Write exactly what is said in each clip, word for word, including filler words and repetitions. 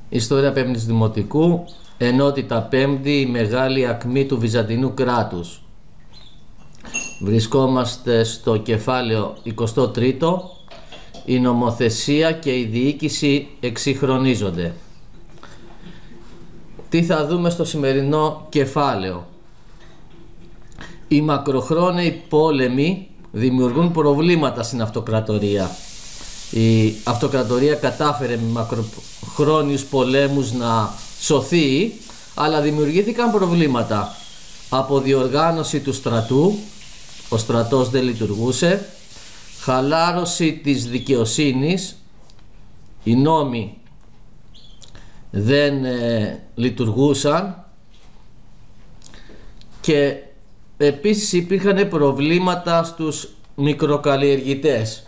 Ιστορία πέμπτης Δημοτικού, ενότητα πέμπτη, η μεγάλη ακμή του Βυζαντινού κράτους. Βρισκόμαστε στο κεφάλαιο εικοστό τρίτο, η νομοθεσία και η διοίκηση εξυγχρονίζονται. Τι θα δούμε στο σημερινό κεφάλαιο? Οι μακροχρόνιοι πόλεμοι δημιουργούν προβλήματα στην αυτοκρατορία. Η αυτοκρατορία κατάφερε με μακροχρόνιους πολέμους να σωθεί, αλλά δημιουργήθηκαν προβλήματα. Από διοργάνωση του στρατού, ο στρατός δεν λειτουργούσε, χαλάρωση της δικαιοσύνης, οι νόμοι δεν ε, λειτουργούσαν και επίσης υπήρχαν προβλήματα στους μικροκαλλιεργητές.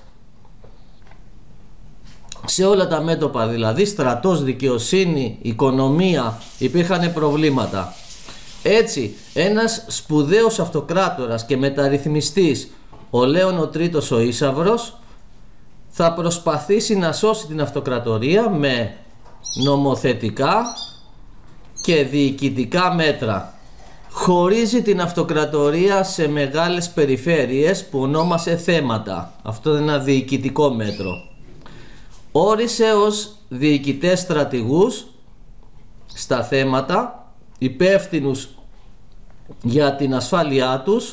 Σε όλα τα μέτωπα, δηλαδή στρατός, δικαιοσύνη, οικονομία, υπήρχαν προβλήματα. Έτσι, ένας σπουδαίος αυτοκράτορας και μεταρρυθμιστής, ο Λέων ο Τρίτος ο Ίσαυρος, θα προσπαθήσει να σώσει την αυτοκρατορία με νομοθετικά και διοικητικά μέτρα. Χωρίζει την αυτοκρατορία σε μεγάλες περιφέρειες που ονόμασε θέματα. Αυτό είναι ένα διοικητικό μέτρο. Όρισε ως διοικητές στρατηγούς στα θέματα, υπεύθυνους για την ασφάλειά τους,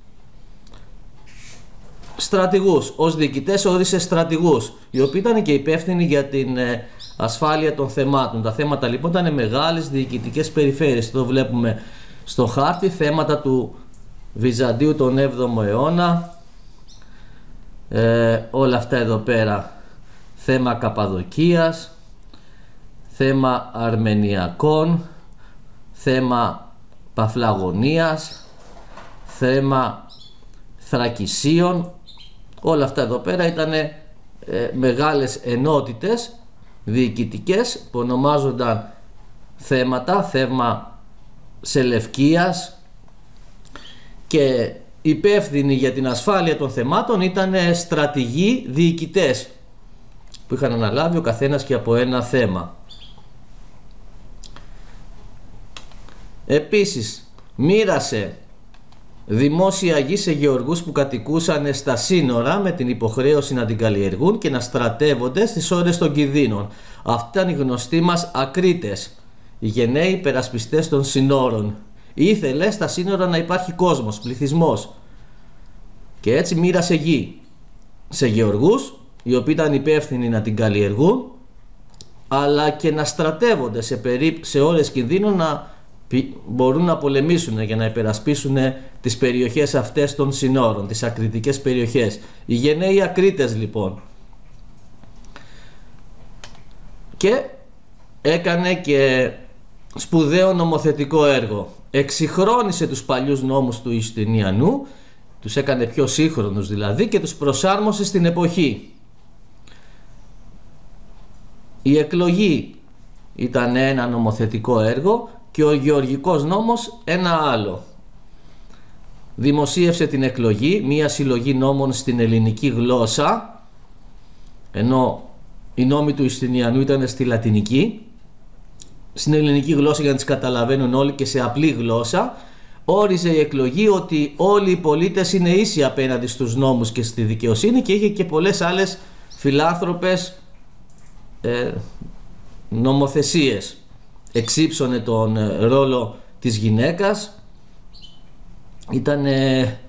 στρατηγούς. Ως διοικητές όρισε στρατηγούς, οι οποίοι ήταν και υπεύθυνοι για την ασφάλεια των θεμάτων. Τα θέματα λοιπόν ήταν μεγάλες διοικητικές περιφέρειες. Εδώ βλέπουμε στο χάρτη θέματα του Βυζαντίου τον έβδομο αιώνα, ε, όλα αυτά εδώ πέρα. Θέμα Καπαδοκίας, θέμα Αρμενιακών, θέμα Παφλαγωνίας, θέμα Θρακισίων. Όλα αυτά εδώ πέρα ήταν ε, μεγάλες ενότητες διοικητικές που ονομάζονταν θέματα, θέμα Σελευκίας, και υπεύθυνοι για την ασφάλεια των θεμάτων ήταν στρατηγοί διοικητές που είχαν αναλάβει ο καθένας και από ένα θέμα. Επίσης μοίρασε δημόσια γη σε γεωργούς που κατοικούσαν στα σύνορα με την υποχρέωση να την καλλιεργούν και να στρατεύονται στις ώρες των κινδύνων. Αυτοί ήταν οι γνωστοί μας ακρίτες, οι γενναίοι υπερασπιστές των συνόρων. Ήθελε στα σύνορα να υπάρχει κόσμος, πληθυσμός, και έτσι μοίρασε γη σε γεωργούς οι οποίοι ήταν υπεύθυνοι να την καλλιεργούν, αλλά και να στρατεύονται σε, περί... σε ώρες κινδύνων, να μπορούν να πολεμήσουν για να υπερασπίσουν τις περιοχές αυτές των συνόρων, τις ακριτικές περιοχές. Οι γενναίοι ακρίτες λοιπόν. Και έκανε και σπουδαίο νομοθετικό έργο. Εξυγχρόνισε τους παλιούς νόμους του Ιουστινιανού, τους έκανε πιο σύγχρονους δηλαδή, και τους προσάρμοσε στην εποχή. Η εκλογή ήταν ένα νομοθετικό έργο και ο γεωργικός νόμος ένα άλλο. Δημοσίευσε την εκλογή, μία συλλογή νόμων στην ελληνική γλώσσα, ενώ οι νόμοι του Ιουστινιανού ήταν στη λατινική. Στην ελληνική γλώσσα για να τις καταλαβαίνουν όλοι και σε απλή γλώσσα. Όριζε η εκλογή ότι όλοι οι πολίτες είναι ίσοι απέναντι στους νόμους και στη δικαιοσύνη, και είχε και πολλές άλλες φιλάνθρωπες ε, νομοθεσίες. Εξύψωνε τον ε, ρόλο της γυναίκας, ήταν ε, ε,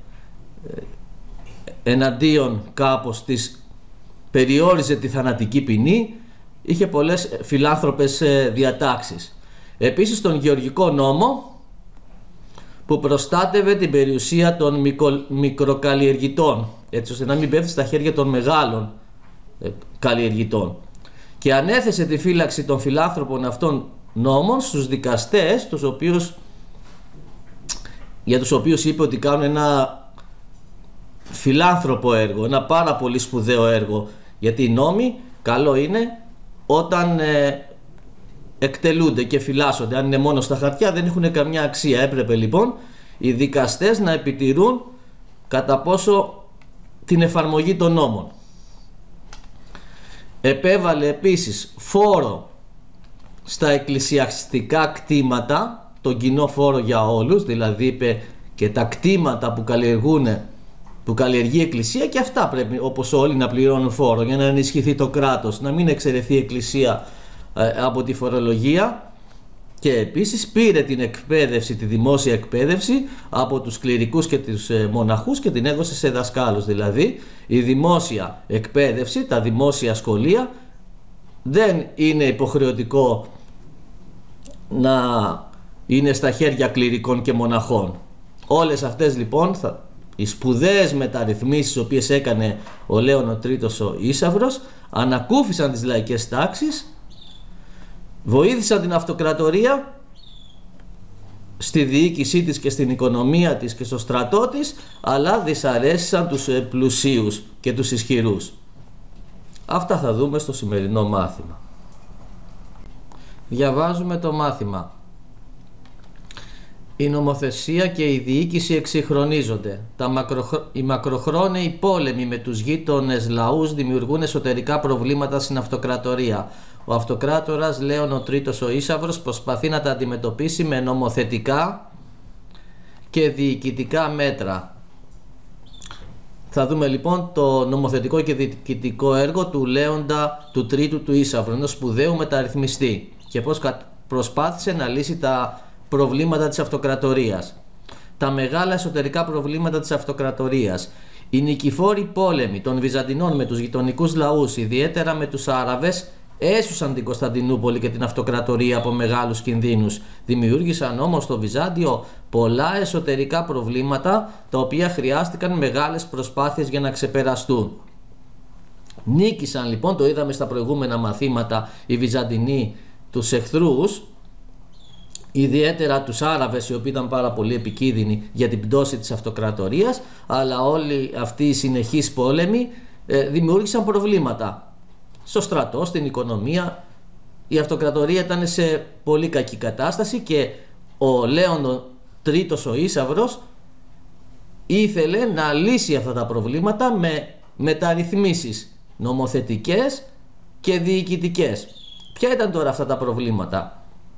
εναντίον κάπως της, περιόριζε τη θανατική ποινή, είχε πολλές φιλάνθρωπες ε, διατάξεις. Επίσης τον γεωργικό νόμο που προστάτευε την περιουσία των μικρο, μικροκαλλιεργητών, έτσι ώστε να μην πέφτει στα χέρια των μεγάλων ε, καλλιεργητών, και ανέθεσε τη φύλαξη των φιλάνθρωπων αυτών νόμων στους δικαστές, τους οποίους, για τους οποίους είπε ότι κάνουν ένα φιλάνθρωπο έργο, ένα πάρα πολύ σπουδαίο έργο, γιατί οι νόμοι καλό είναι όταν ε, εκτελούνται και φυλάσσονται. Αν είναι μόνο στα χαρτιά δεν έχουν καμιά αξία. Έπρεπε λοιπόν οι δικαστές να επιτηρούν κατά πόσο την εφαρμογή των νόμων. Επέβαλε επίσης φόρο στα εκκλησιαστικά κτήματα τον κοινό φόρο για όλους, δηλαδή είπε και τα κτήματα που καλλιεργούν, που καλλιεργεί η Εκκλησία, και αυτά πρέπει όπως όλοι να πληρώνουν φόρο για να ενισχυθεί το κράτος, να μην εξαιρεθεί η Εκκλησία ε, από τη φορολογία. Και επίσης πήρε την εκπαίδευση, τη δημόσια εκπαίδευση από τους κληρικούς και τους ε, μοναχούς και την έδωσε σε δασκάλους. Δηλαδή η δημόσια εκπαίδευση, τα δημόσια σχολεία δεν είναι υποχρεωτικό να είναι στα χέρια κληρικών και μοναχών. Όλες αυτές λοιπόν θα, οι σπουδαίες μεταρρυθμίσεις, οι οποίες έκανε ο Λέων ο Τρίτος ο Ίσαυρος, ανακούφισαν τις λαϊκές τάξεις, βοήθησαν την αυτοκρατορία στη διοίκησή της και στην οικονομία της και στο στρατό της, αλλά δυσαρέστησαν τους πλουσίους και τους ισχυρούς. Αυτά θα δούμε στο σημερινό μάθημα. Διαβάζουμε το μάθημα. Η νομοθεσία και η διοίκηση εξυγχρονίζονται. Τα μακροχρ... Οι μακροχρόνιοι πόλεμοι με τους γείτονες λαούς δημιουργούν εσωτερικά προβλήματα στην αυτοκρατορία. Ο αυτοκράτορας Λέων ο Τρίτος ο Ίσαυρος προσπαθεί να τα αντιμετωπίσει με νομοθετικά και διοικητικά μέτρα. Θα δούμε λοιπόν το νομοθετικό και διοικητικό έργο του Λέοντα του Τρίτου του Ίσαυρου, ενός σπουδαίου μεταρρυθμιστή, και πώς προσπάθησε να λύσει τα προβλήματα της αυτοκρατορίας. Τα μεγάλα εσωτερικά προβλήματα της αυτοκρατορίας. Οι νικηφόροι πόλεμοι των Βυζαντινών με τους γειτονικούς λαούς, ιδιαίτερα με τους Άραβες, έσουσαν την Κωνσταντινούπολη και την αυτοκρατορία από μεγάλους κινδύνους. Δημιούργησαν όμως στο Βυζάντιο πολλά εσωτερικά προβλήματα, τα οποία χρειάστηκαν μεγάλες προσπάθειες για να ξεπεραστούν. Νίκησαν λοιπόν, το είδαμε στα προηγούμενα μαθήματα, οι Βυζαντινοί τους εχθρούς, ιδιαίτερα τους Άραβες, οι οποίοι ήταν πάρα πολύ επικίνδυνοι για την πτώση της αυτοκρατορίας, αλλά όλοι αυτοί οι συνεχείς πόλεμοι ε, δημιούργησαν προβλήματα στο στρατό, στην οικονομία. Η αυτοκρατορία ήταν σε πολύ κακή κατάσταση και ο Λέων ο Τρίτος ο Ίσαυρος ήθελε να λύσει αυτά τα προβλήματα με μεταρρυθμίσεις νομοθετικές και διοικητικές. Ποια ήταν τώρα αυτά τα προβλήματα?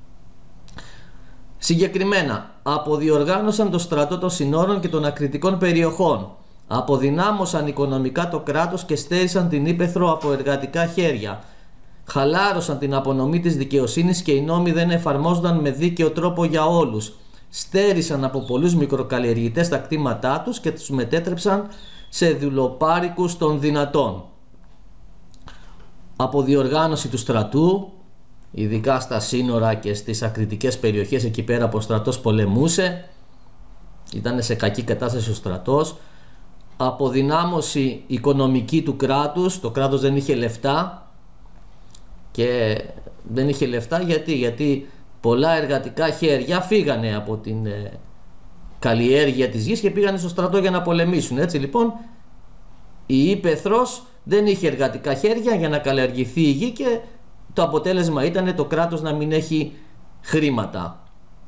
Συγκεκριμένα, αποδιοργάνωσαν το στρατό των συνόρων και των ακριτικών περιοχών, αποδυνάμωσαν οικονομικά το κράτος και στέρισαν την ύπαιθρο από εργατικά χέρια, χαλάρωσαν την απονομή της δικαιοσύνης και οι νόμοι δεν εφαρμόζονταν με δίκαιο τρόπο για όλους, στέρισαν από πολλούς μικροκαλλιεργητές τα κτήματά τους και τους μετέτρεψαν σε δουλοπάρικους των δυνατών. Αποδιοργάνωση του στρατού, ειδικά στα σύνορα και στις ακριτικές περιοχές, εκεί πέρα που ο στρατός πολεμούσε, ήταν σε κακή κατάσταση ο στρατός. Αποδυνάμωση οικονομική του κράτους, το κράτος δεν είχε λεφτά, και δεν είχε λεφτά γιατί, γιατί πολλά εργατικά χέρια φύγανε από την ε, καλλιέργεια της γης και πήγανε στο στρατό για να πολεμήσουν. Έτσι λοιπόν η ύπαιθρος δεν είχε εργατικά χέρια για να καλλιεργηθεί η γη και το αποτέλεσμα ήταν το κράτος να μην έχει χρήματα.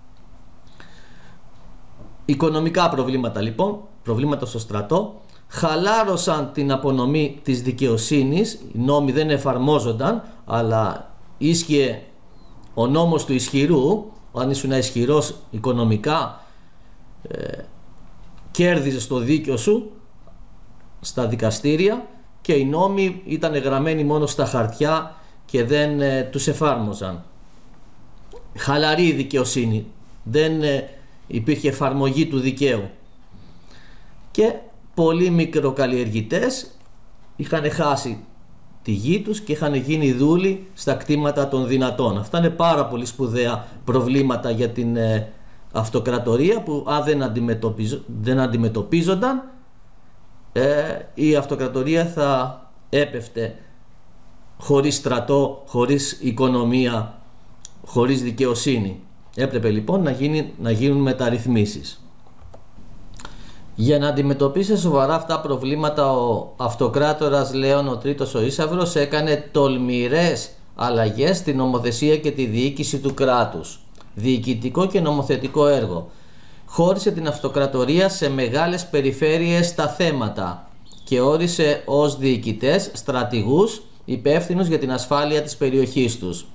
Οικονομικά προβλήματα λοιπόν, προβλήματα στο στρατό, χαλάρωσαν την απονομή της δικαιοσύνης, οι νόμοι δεν εφαρμόζονταν, αλλά ίσχυε ο νόμος του ισχυρού. Αν ήσουν ισχυρός οικονομικά, ε, κέρδιζες το δίκαιο σου στα δικαστήρια και οι νόμοι ήταν γραμμένοι μόνο στα χαρτιά και δεν ε, τους εφάρμοζαν. Χαλαρή δικαιοσύνη, δεν ε, υπήρχε εφαρμογή του δικαίου και πολλοί μικροκαλλιεργητές είχαν χάσει τη γη τους και είχαν γίνει δούλοι στα κτήματα των δυνατών. Αυτά είναι πάρα πολύ σπουδαία προβλήματα για την ε, αυτοκρατορία που αν δεν, αντιμετωπίζ, δεν αντιμετωπίζονταν ε, η αυτοκρατορία θα έπεφτε χωρίς στρατό, χωρίς οικονομία, χωρίς δικαιοσύνη. Έπρεπε λοιπόν να, γίνει, να γίνουν μεταρρυθμίσεις. Για να αντιμετωπίσει σοβαρά αυτά προβλήματα, ο αυτοκράτορας Λέων ο Τρίτος ο Ίσαυρος έκανε τολμηρές αλλαγές στην νομοθεσία και τη διοίκηση του κράτους. Διοικητικό και νομοθετικό έργο. Χώρισε την αυτοκρατορία σε μεγάλες περιφέρειες στα θέματα και όρισε ως διοικητές στρατηγούς υπεύθυνους για την ασφάλεια της περιοχής τους.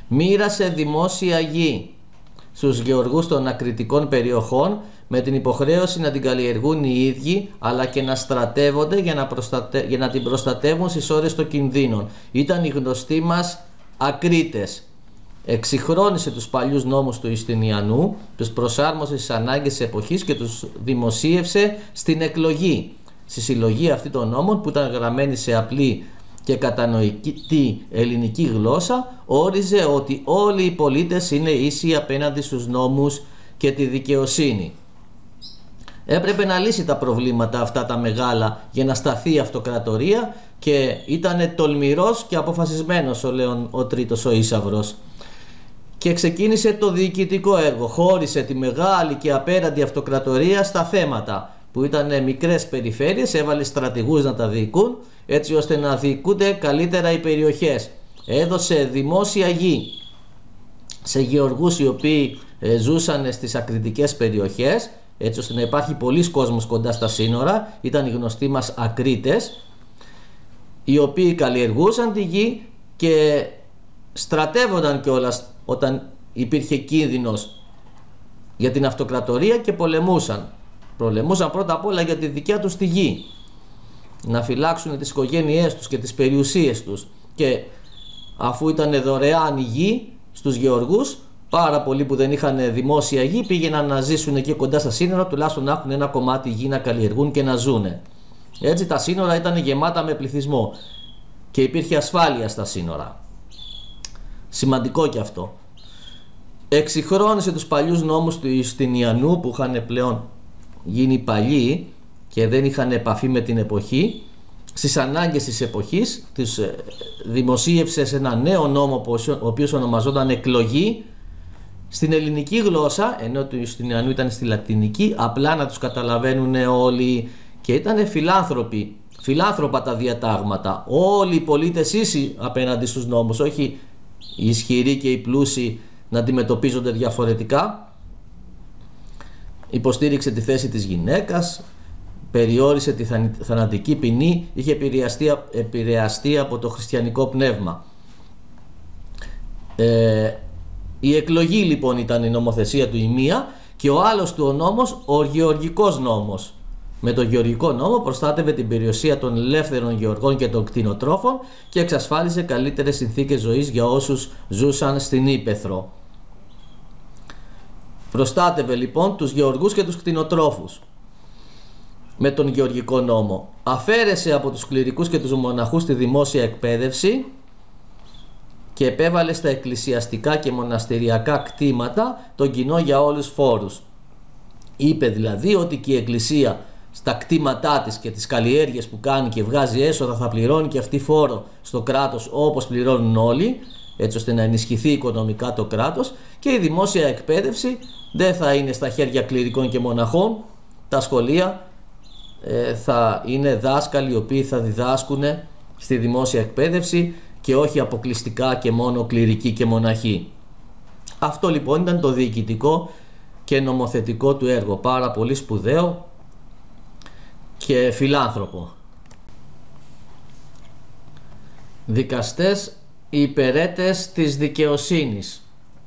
Μοίρασε δημόσια γη στους γεωργούς των ακριτικών περιοχών με την υποχρέωση να την καλλιεργούν οι ίδιοι, αλλά και να στρατεύονται για να, προστατε... για να την προστατεύουν στις ώρες των κινδύνων. Ήταν οι γνωστοί μας ακρίτες. Εξυγχρόνισε τους παλιούς νόμους του Ιουστινιανού, τους προσάρμοσε στις ανάγκες της εποχής και τους δημοσίευσε στην εκλογή. Στη συλλογή αυτή των νόμων, που ήταν γραμμένη σε απλή και κατανοητή ελληνική γλώσσα, όριζε ότι όλοι οι πολίτες είναι ίσοι απέναντι στους νόμους και τη δικαιοσύνη. Έπρεπε να λύσει τα προβλήματα αυτά τα μεγάλα για να σταθεί η αυτοκρατορία και ήταν τολμηρός και αποφασισμένος ο Λέων ο Τρίτος ο Ίσαυρος. Και ξεκίνησε το διοικητικό έργο, χώρισε τη μεγάλη και απέραντη αυτοκρατορία στα θέματα, που ήταν μικρές περιφέρειες, έβαλε στρατηγούς να τα διοικούν, έτσι ώστε να διοικούνται καλύτερα οι περιοχές. Έδωσε δημόσια γη σε γεωργούς οι οποίοι ε, ζούσαν στις ακριτικές περιοχές, έτσι ώστε να υπάρχει πολλής κόσμος κοντά στα σύνορα. Ήταν οι γνωστοί μας ακρίτες, οι οποίοι καλλιεργούσαν τη γη και στρατεύονταν κιόλας όταν υπήρχε κίνδυνος για την αυτοκρατορία και πολεμούσαν. Πολεμούσαν πρώτα απ' όλα για τη δικιά τους τη γη, να φυλάξουν τις οικογένειές τους και τις περιουσίες τους, και αφού ήταν δωρεάν η γη στους γεωργούς, πάρα πολλοί που δεν είχαν δημόσια γη πήγαιναν να ζήσουν εκεί κοντά στα σύνορα, τουλάχιστον να έχουν ένα κομμάτι γη να καλλιεργούν και να ζούνε. Έτσι τα σύνορα ήταν γεμάτα με πληθυσμό και υπήρχε ασφάλεια στα σύνορα. Σημαντικό και αυτό. Εξυγχρόνισε τους παλιούς νόμους του Ιουστινιανού, που είχαν πλέον γίνει παλιοί και δεν είχαν επαφή με την εποχή. Στις ανάγκες της εποχής τους δημοσίευσε σε ένα νέο νόμο, ο οποίος ονομαζόταν εκλογή, στην ελληνική γλώσσα, ενώ του Ιουστινιανού ήταν στη λατινική, απλά να τους καταλαβαίνουν όλοι, και ήταν φιλάνθρωποι, φιλάνθρωπα τα διατάγματα. Όλοι οι πολίτες ίσοι απέναντι στους νόμους, όχι οι ισχυροί και οι πλούσιοι να αντιμετωπίζονται διαφορετικά. Υποστήριξε τη θέση της γυναίκας, περιόρισε τη θανατική ποινή, είχε επηρεαστεί, επηρεαστεί από το χριστιανικό πνεύμα. Ε, η εκλογή λοιπόν ήταν η νομοθεσία του η μία, και ο άλλος του ο νόμος, ο γεωργικός νόμος. Με το γεωργικό νόμο προστάτευε την περιουσία των ελεύθερων γεωργών και των κτηνοτρόφων και εξασφάλισε καλύτερες συνθήκες ζωής για όσους ζούσαν στην ύπαιθρο. Προστάτευε λοιπόν τους γεωργούς και τους κτηνοτρόφους με τον γεωργικό νόμο. Αφαίρεσε από τους κληρικούς και τους μοναχούς τη δημόσια εκπαίδευση και επέβαλε στα εκκλησιαστικά και μοναστηριακά κτήματα τον κοινό για όλους φόρους. Είπε δηλαδή ότι και η εκκλησία στα κτήματά της και τις καλλιέργειες που κάνει και βγάζει έσοδα θα πληρώνει και αυτή φόρο στο κράτος, όπως πληρώνουν όλοι, έτσι ώστε να ενισχυθεί οικονομικά το κράτος, και η δημόσια εκπαίδευση δεν θα είναι στα χέρια κληρικών και μοναχών. Τα σχολεία ε, θα είναι δάσκαλοι οι οποίοι θα διδάσκουν στη δημόσια εκπαίδευση και όχι αποκλειστικά και μόνο κληρικοί και μοναχοί. Αυτό λοιπόν ήταν το διοικητικό και νομοθετικό του έργο, πάρα πολύ σπουδαίο και φιλάνθρωπο. Δικαστές υπερέτες της δικαιοσύνης.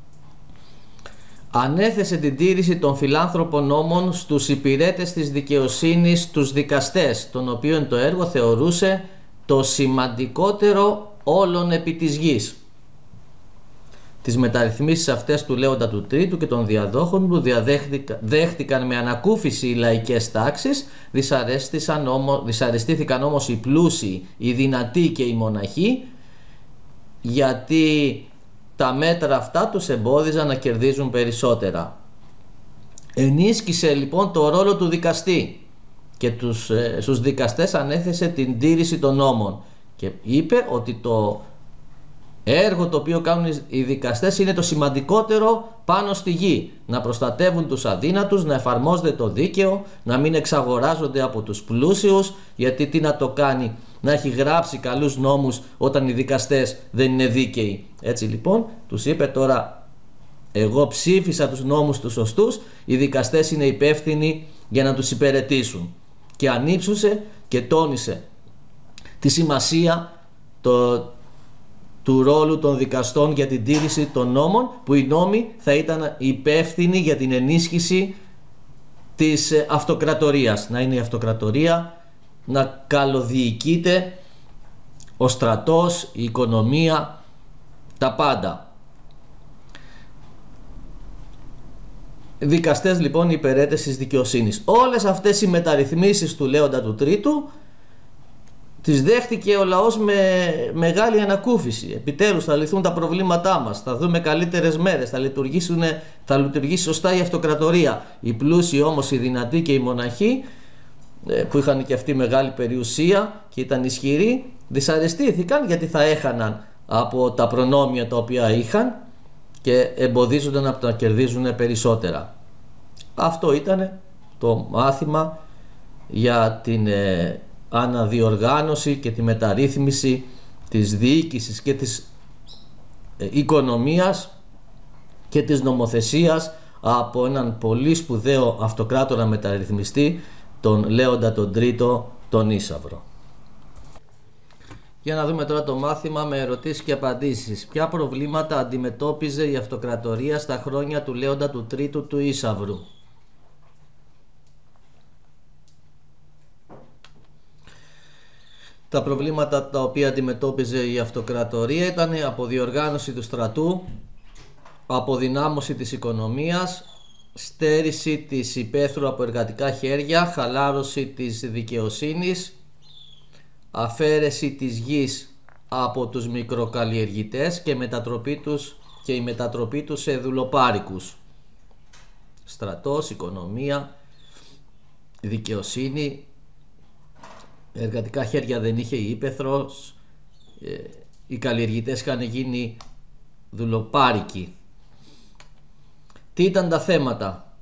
Ανέθεσε την τήρηση των φιλάνθρωπων νόμων στους υπηρέτες της δικαιοσύνης, τους δικαστές, τον οποίον το έργο θεωρούσε το σημαντικότερο όλων επί της γης. Τις μεταρρυθμίσεις αυτές του Λέοντα του Τρίτου και των διαδόχων του δέχτηκαν με ανακούφιση οι λαϊκές τάξεις, δυσαρέστησαν όμως, δυσαρεστήθηκαν όμως οι πλούσιοι, οι δυνατοί και οι μοναχοί, γιατί τα μέτρα αυτά τους εμπόδιζαν να κερδίζουν περισσότερα. Ενίσχυσε λοιπόν το ρόλο του δικαστή και τους, ε, στους δικαστές ανέθεσε την τήρηση των νόμων και είπε ότι το έργο το οποίο κάνουν οι δικαστές είναι το σημαντικότερο πάνω στη γη. Να προστατεύουν τους αδύνατους, να εφαρμόζεται το δίκαιο, να μην εξαγοράζονται από τους πλούσιους, γιατί τι να το κάνει να έχει γράψει καλούς νόμους όταν οι δικαστές δεν είναι δίκαιοι. Έτσι λοιπόν τους είπε τώρα, εγώ ψήφισα τους νόμους τους σωστούς, οι δικαστές είναι υπεύθυνοι για να τους υπηρετήσουν. Και ανύψωσε και τόνισε τη σημασία το του ρόλου των δικαστών για την τήρηση των νόμων, που οι νόμοι θα ήταν υπεύθυνοι για την ενίσχυση της αυτοκρατορίας. Να είναι η αυτοκρατορία, να καλοδιοικείται ο στρατός, η οικονομία, τα πάντα. Δικαστές λοιπόν υπερέτεσης δικαιοσύνης. Όλες αυτές οι μεταρρυθμίσεις του Λέοντα του Τρίτου τις δέχτηκε ο λαός με μεγάλη ανακούφιση. Επιτέλους θα λυθούν τα προβλήματά μας, θα δούμε καλύτερες μέρες, θα, λειτουργήσουν, θα λειτουργήσει σωστά η αυτοκρατορία. Οι πλούσιοι όμως, οι δυνατοί και οι μοναχοί, που είχαν και αυτή μεγάλη περιουσία και ήταν ισχυροί, δυσαρεστήθηκαν γιατί θα έχαναν από τα προνόμια τα οποία είχαν και εμποδίζονταν από το να κερδίζουν περισσότερα. Αυτό ήταν το μάθημα για την ε, αναδιοργάνωση και τη μεταρρύθμιση της διοίκησης και της ε, οικονομίας και της νομοθεσίας από έναν πολύ σπουδαίο αυτοκράτορα μεταρρυθμιστή, τον Λέοντα τον Τρίτο, τον Ίσαυρο. Για να δούμε τώρα το μάθημα με ερωτήσεις και απαντήσεις. Ποια προβλήματα αντιμετώπιζε η αυτοκρατορία στα χρόνια του Λέοντα του Τρίτου του Ίσαυρου? Τα προβλήματα τα οποία αντιμετώπιζε η αυτοκρατορία ήταν η αποδιοργάνωση του στρατού, αποδυνάμωση της οικονομίας, στέρηση της υπαίθρου από εργατικά χέρια, χαλάρωση της δικαιοσύνης, αφαίρεση της γης από τους μικροκαλλιεργητές και, μετατροπή τους, και η μετατροπή τους σε δουλοπάρικους. Στρατός, οικονομία, δικαιοσύνη, εργατικά χέρια δεν είχε η ύπαιθρος, οι καλλιεργητές είχαν γίνει δουλοπάρικοι. Τι ήταν τα θέματα?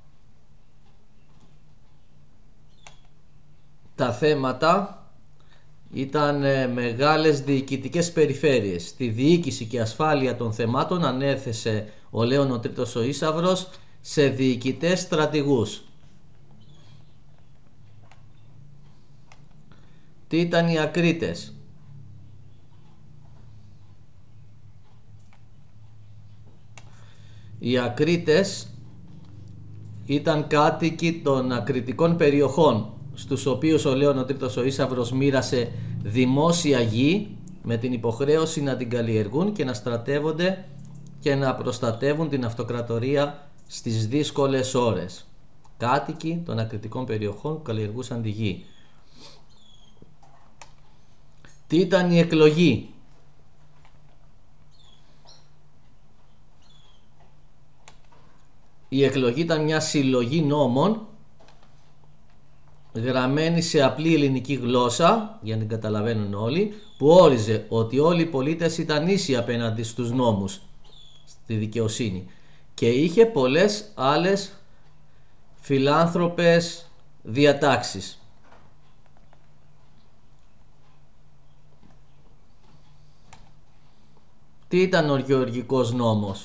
Τα θέματα ήταν μεγάλες διοικητικές περιφέρειες. Στη διοίκηση και ασφάλεια των θεμάτων ανέθεσε ο Λέων ο Τρίτος ο Ίσαυρος σε διοικητές στρατηγούς. Τι ήταν οι ακρίτες? Οι ακρίτες ήταν κάτοικοι των ακριτικών περιοχών, στους οποίους ο Λέων ο Τρίτος ο Ίσαυρος μοίρασε δημόσια γη με την υποχρέωση να την καλλιεργούν και να στρατεύονται και να προστατεύουν την αυτοκρατορία στις δύσκολες ώρες. Κάτοικοι των ακριτικών περιοχών που καλλιεργούσαν τη γη. Τι ήταν η εκλογή? Η εκλογή ήταν μια συλλογή νόμων γραμμένη σε απλή ελληνική γλώσσα, για να την καταλαβαίνουν όλοι, που όριζε ότι όλοι οι πολίτες ήταν ίσοι απέναντι στους νόμους, στη δικαιοσύνη, και είχε πολλές άλλες φιλάνθρωπες διατάξεις. Τι ήταν ο Γεωργικός νόμος?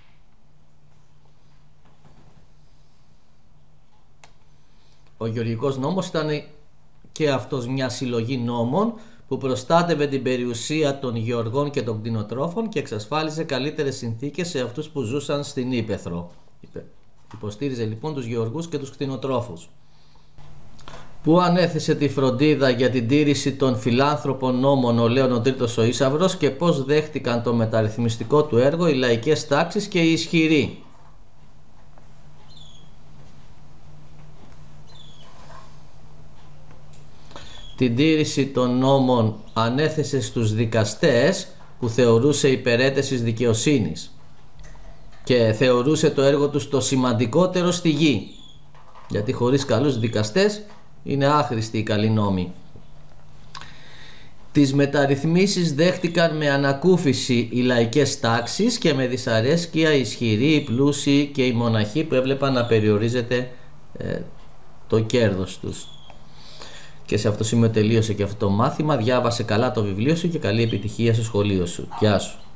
Ο Γεωργικός νόμος ήταν και αυτός μια συλλογή νόμων που προστάτευε την περιουσία των γεωργών και των κτηνοτρόφων και εξασφάλιζε καλύτερες συνθήκες σε αυτούς που ζούσαν στην ύπαιθρο. Υποστήριζε λοιπόν τους γεωργούς και τους κτηνοτρόφους. Πού ανέθεσε τη φροντίδα για την τήρηση των φιλάνθρωπων νόμων ο Λέων ο Τρίτος ο Ίσαυρος και πώς δέχτηκαν το μεταρρυθμιστικό του έργο οι λαϊκές τάξεις και οι ισχυροί? Την τήρηση των νόμων ανέθεσε στους δικαστές που θεωρούσε υπερέτεσης δικαιοσύνης και θεωρούσε το έργο τους το σημαντικότερο στη γη, γιατί χωρίς καλούς δικαστές είναι άχρηστοι οι καλοί νόμοι. Τις μεταρρυθμίσεις δέχτηκαν με ανακούφιση οι λαϊκές τάξεις και με δυσαρέσκεια οι ισχυροί, οι πλούσιοι και οι μοναχοί που έβλεπαν να περιορίζεται ε, το κέρδος τους. Και σε αυτό το σημείο τελείωσε και αυτό το μάθημα. Διάβασε καλά το βιβλίο σου και καλή επιτυχία στο σχολείο σου. Γεια σου.